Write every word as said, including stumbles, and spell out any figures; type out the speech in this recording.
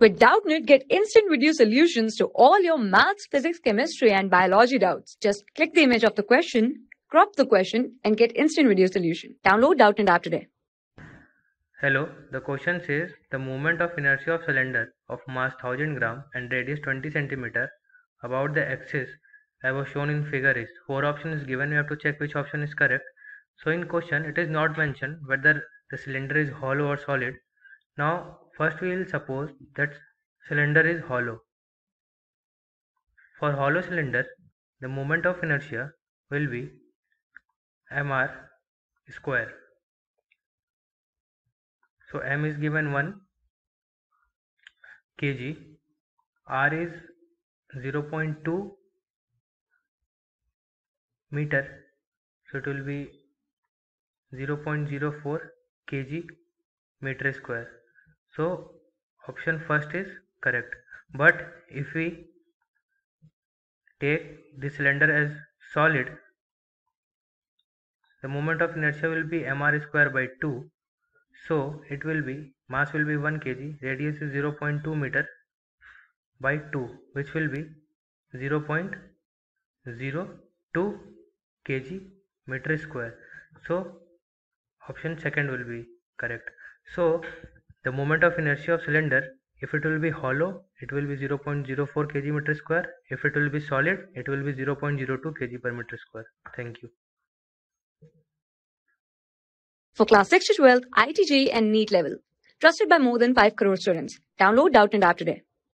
With Doubtnut, get instant video solutions to all your maths, physics, chemistry, and biology doubts. Just click the image of the question, crop the question, and get instant video solution. Download Doubtnut app today. Hello, the question says the moment of inertia of cylinder of mass one thousand gram and radius twenty centimeter about the axis as was shown in figure is. Four options is given, you have to check which option is correct. So in question it is not mentioned whether the cylinder is hollow or solid. Now first we will suppose that cylinder is hollow. For hollow cylinder the moment of inertia will be mr square. So m is given one kg, r is zero point two meter, so it will be zero point zero four kg meter square. So option first is correct. But if we take the cylinder as solid, the moment of inertia will be mr square by two. So it will be, mass will be one kg, radius is zero point two meter by two, which will be zero point zero two kg meter square. So option second will be correct. So the moment of inertia of cylinder, if it will be hollow, it will be zero point zero four kg meter square. If it will be solid, it will be zero point zero two kg per meter square. Thank you. For class six to twelve, I I T J E E and NEET level. Trusted by more than five crore students. Download Doubtnut app today.